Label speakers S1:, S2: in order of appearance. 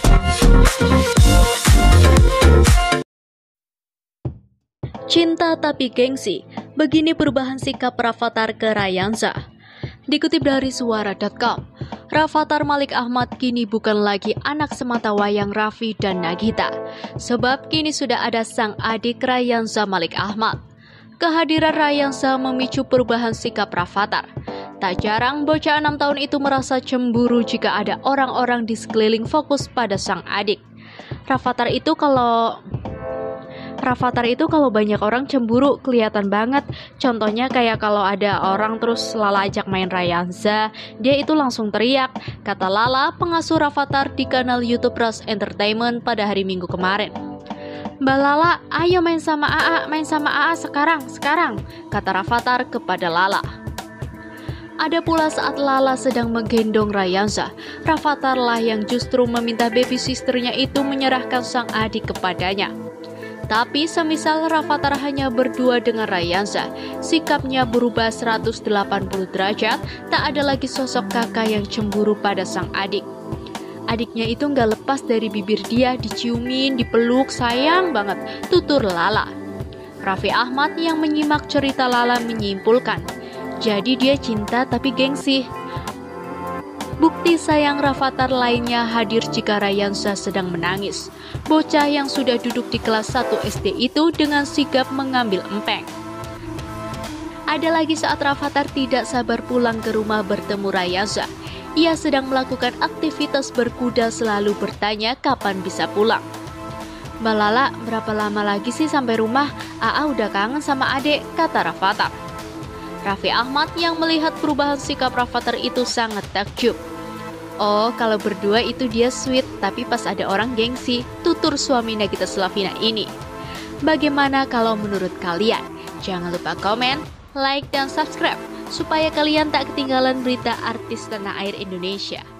S1: Cinta tapi gengsi, begini perubahan sikap Rafattar ke Rayansa. Dikutip dari suara.com, Rafattar Malik Ahmad kini bukan lagi anak semata wayang Raffi dan Nagita, sebab kini sudah ada sang adik Rayansa Malik Ahmad. Kehadiran Rayansa memicu perubahan sikap Rafattar. Tak jarang bocah 6 tahun itu merasa cemburu jika ada orang-orang di sekeliling fokus pada sang adik. Rafattar itu kalau banyak orang cemburu kelihatan banget. Contohnya kayak kalau ada orang terus Lala ajak main Rayansa, dia itu langsung teriak, kata Lala, pengasuh Rafattar di kanal YouTube Ras Entertainment pada hari Minggu kemarin. "Mbak Lala, ayo main sama AA sekarang," kata Rafattar kepada Lala. Ada pula saat Lala sedang menggendong Rayansa, Rafattar lah yang justru meminta baby sisternya itu menyerahkan sang adik kepadanya. Tapi semisal Rafattar hanya berdua dengan Rayansa, sikapnya berubah 180 derajat, tak ada lagi sosok kakak yang cemburu pada sang adik. Adiknya itu nggak lepas dari bibir dia, diciumin, dipeluk, sayang banget, tutur Lala. Raffi Ahmad yang menyimak cerita Lala menyimpulkan, jadi dia cinta tapi gengsi. Bukti sayang Rafattar lainnya hadir jika Rayansa sedang menangis. Bocah yang sudah duduk di kelas 1 SD itu dengan sigap mengambil empeng. Ada lagi saat Rafattar tidak sabar pulang ke rumah bertemu Rayansa. Ia sedang melakukan aktivitas berkuda selalu bertanya kapan bisa pulang. "Mbak Lala, berapa lama lagi sih sampai rumah? AA udah kangen sama adek," kata Rafattar. Raffi Ahmad yang melihat perubahan sikap Rafattar itu sangat takjub. "Oh, kalau berdua itu dia sweet, tapi pas ada orang gengsi," tutur suami Nagita Slavina ini. Bagaimana kalau menurut kalian? Jangan lupa komen, like, dan subscribe supaya kalian tak ketinggalan berita artis tanah air Indonesia.